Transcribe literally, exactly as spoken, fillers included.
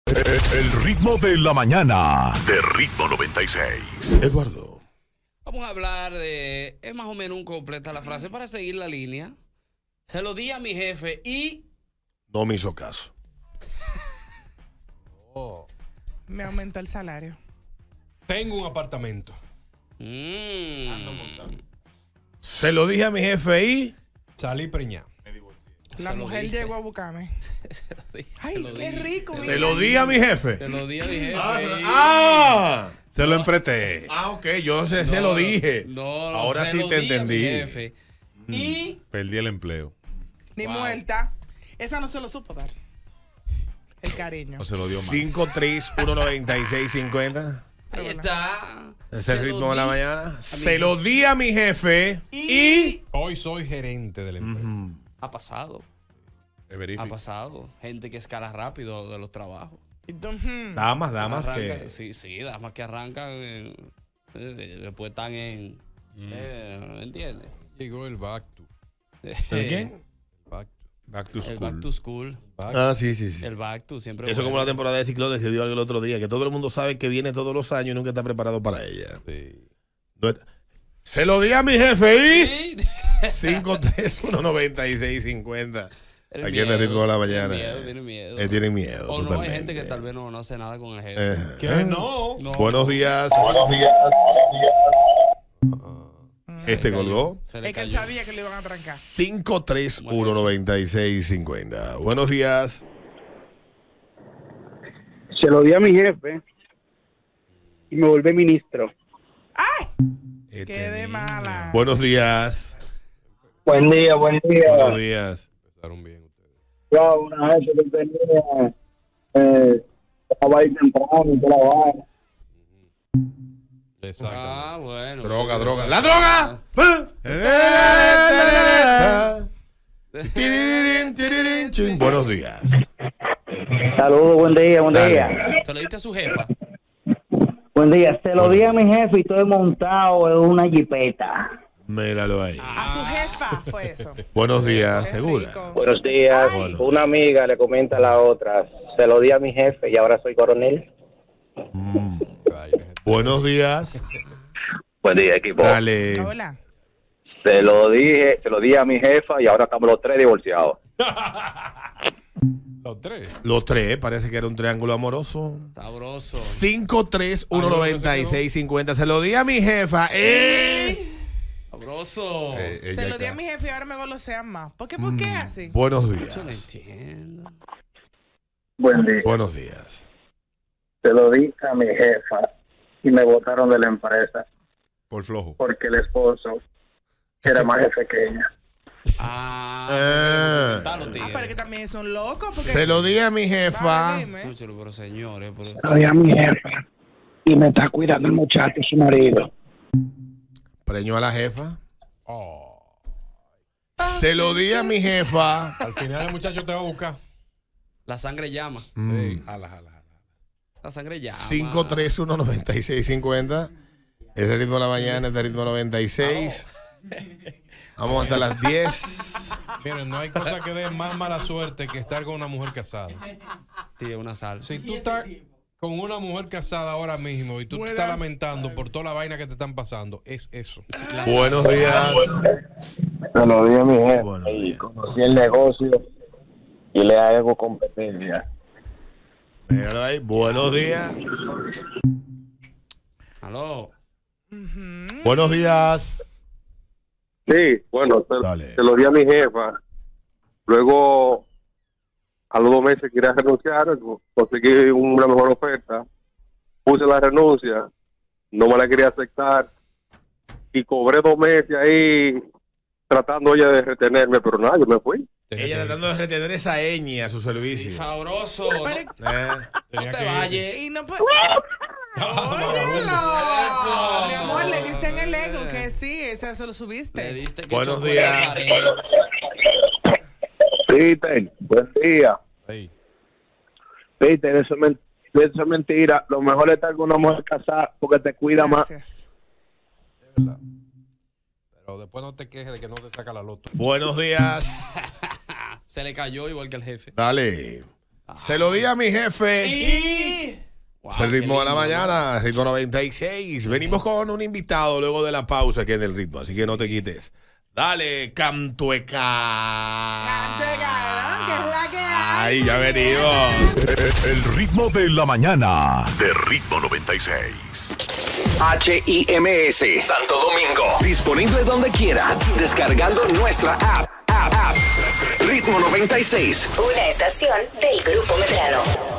El ritmo de la mañana de Ritmo noventa y seis. Eduardo. Vamos a hablar de... Es más o menos un completa la frase para seguir la línea. Se lo di a mi jefe y... No me hizo caso. Oh. Me aumentó el salario. Tengo un apartamento. Mm. Se lo dije a mi jefe y... Salí preñado. La Se lo mujer dije. llegó a buscarme. Se lo di- se Ay, lo qué dije. rico. Se mira. lo di a mi jefe. Se lo di a mi jefe. y- Ah, Se lo empreté. ah, ok, yo se, se No, lo dije. No, no, Ahora se sí lo te di a mi entendí. jefe. Y... Perdí el empleo. Ni Wow. muerta. Esa no se lo supo dar. El cariño. O se lo dio mal. cinco tres uno nueve seis cinco cero. Ahí está. Es Se el lo ritmo de la di mañana. mi Se lo di a mi jefe y... Y... Hoy soy gerente del empleo. Ujú. Ha pasado. Te Ha verifico. pasado. Gente que escala rápido de los trabajos. Y tú, hmm. Damas, damas Arranca- que... Sí, sí, damas que arrancan. en- eh, después están en. Eh, ¿Me entiendes? Llegó el back to. ¿El qué? Back Back to El school. back to school. back Ah, sí, sí, sí. El back to siempre. Eso como bueno. la temporada de ciclón que dio el otro día, que todo el mundo sabe que viene todos los años y nunca está preparado para ella. Sí. No es- Se lo di a mi jefe y... Sí. cinco tres uno nueve seis cinco cero. El Aquí en el miedo, ritmo de la tiene mañana. miedo, tiene miedo. Eh, tienen miedo. O no, hay totalmente. gente que tal vez no, no hace nada con el jefe. Eh, Que eh. no. No. Buenos días. Este colgó. Se le Es que él cayó. sabía que lo iban a trancar. cinco tres uno nueve seis cinco cero. Buenos días. Se lo di a mi jefe y me volví ministro. ¡Ay! Este Qué de niño. mala. Buenos días. Buen día, buen Buenos día. días. Empezaron bien ustedes. Yo, una vez que tenía, eh, estaba ahí temprano y toda la vaina. Exacto. Ah, bueno. Droga, droga. ¡La Exacto. droga! Tirirín, tirirín, chin. Buenos días. Saludos, buen día, buen Dale. día. Se lo diste a su jefa. Buen día. Se lo di a mi jefe y estoy montado en una jipeta. Míralo ahí. A su jefa fue eso. Buenos días, Qué segura. rico. Buenos días. Ay. Una amiga le comenta a la otra. Se lo di a mi jefe y ahora soy coronel. Mm. Ay, gente. Buenos días. Buen día, equipo. Dale. Hola. Se lo dije, se lo di a mi jefa y ahora estamos los tres divorciados. Los tres. Los tres, parece que era un triángulo amoroso. Sabroso. cinco tres uno nueve seis cinco cero. Se lo di a mi jefa. ¡Eh! Sabroso. Eh, ella Se lo di a está- mi jefe y ahora me golosean más. ¿Por qué? ¿Por qué así? Buenos Yo no días. entiendo. Buen día. Buenos días. Se lo di a mi jefa y me botaron de la empresa Por flojo. porque el esposo era más jefe que ella. Ah, Ah. está los Ah, tigres. pero que también son locos. Porque... Se lo di a mi jefa. Vale, dime. Escúchalo, pero señores, pero... Se lo di a mi jefa y me está cuidando el muchacho, su marido. Preñó a la jefa. Oh. Se lo di a mi jefa. Al final el muchacho te va a buscar. La sangre llama. Mm. Sí, jala, jala, jala. La sangre llama. cinco tres uno nueve seis cinco cero. Es el ritmo de la mañana, es el ritmo noventa y seis. Vamos hasta las diez. Miren, no hay cosa que dé más mala suerte que estar con una mujer casada. Tiene una sal. Si tú estás con una mujer casada ahora mismo y tú te Buenas. estás lamentando por toda la vaina que te están pasando, es eso. La Buenos días. Se lo di a mi jefe Buenos y días. conocí el negocio y le hago competencia. Míralo ahí. Buenos días. Aló. Ujú. Buenos días. Sí, bueno, se, Dale. se lo di a mi jefa. Luego, a los dos meses quería renunciar, conseguí una mejor oferta. Puse la renuncia, no me la quería aceptar. Y cobré dos meses ahí tratando ella de retenerme, pero nada, yo me fui. Tenía Ella que- tratando de retener esa ñ a su servicio. Sabroso. Pero- Eh, No tenía te que- vayas. Y no puede. Ah, ¡Óyelo! Mi amor, le diste en el ego que sí, ese se lo Le subiste. diste que Buenos chocó días. la pared. Peter, buen día. Ey, Peter, eso es, men- eso es mentira. Lo mejor es estar con una mujer casada porque te cuida más. Gracias. es verdad. Pero después no te quejes de que no te saca la loto. buenos días. Se le cayó igual que el jefe. Dale. Se lo di a mi jefe. Y... Wow, Es el ritmo qué de la lindo, mañana, ritmo noventa y seis. Venimos con un invitado luego de la pausa que es del ritmo, así que no te quites. Dale, Cantueca. Cantueca, que es la que hay. Ay, ya venimos. El ritmo de la mañana de Ritmo noventa y seis. H I M S Santo Domingo. Disponible donde quiera. Descargando nuestra app. App, app. Ritmo noventa y seis. Una estación del Grupo Medrano.